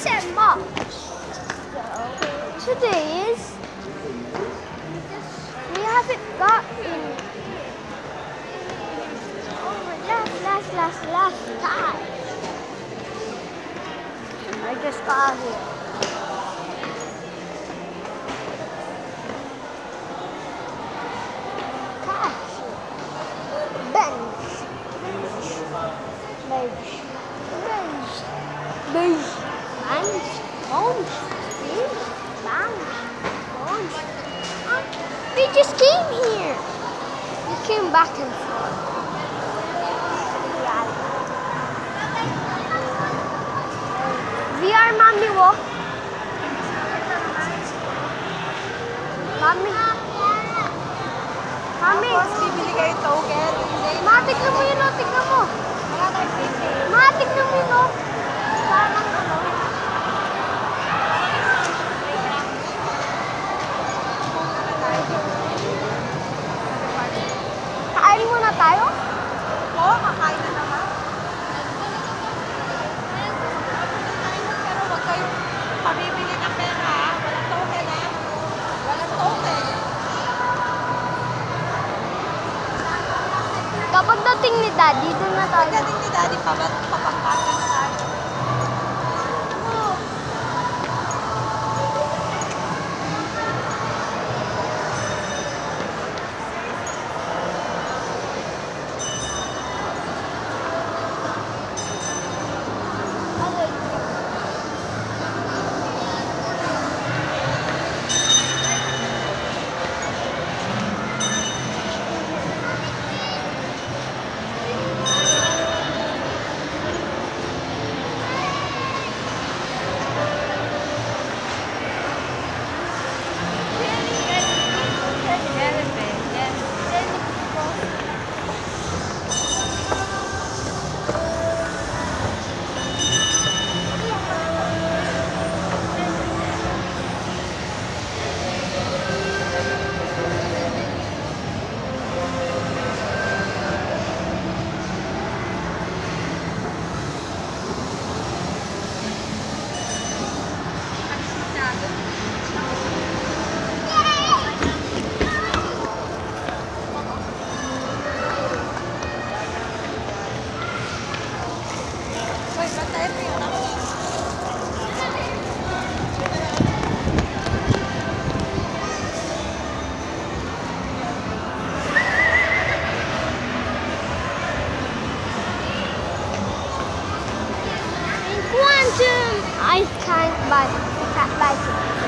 said March. So today is, we haven't gotten over last time. I just got here. Cash. Bench. We just came here. We came back and forth. VR Mommy wo. Mommy. Mommy. Bibili kayo token. Ma, tignan mo yun, oh. Tignan mo. Ma, tignan mo yun, oh. Parang ano. Kain muna tayo? Oo, kakain na naman. Pero huwag kayong pabibili ng pera, ha? Walang token, ha? Walang token. Kapag dating ni Daddy, doon na tayo. Pagdating ni Daddy, papangkatan na tayo. I can't buy it.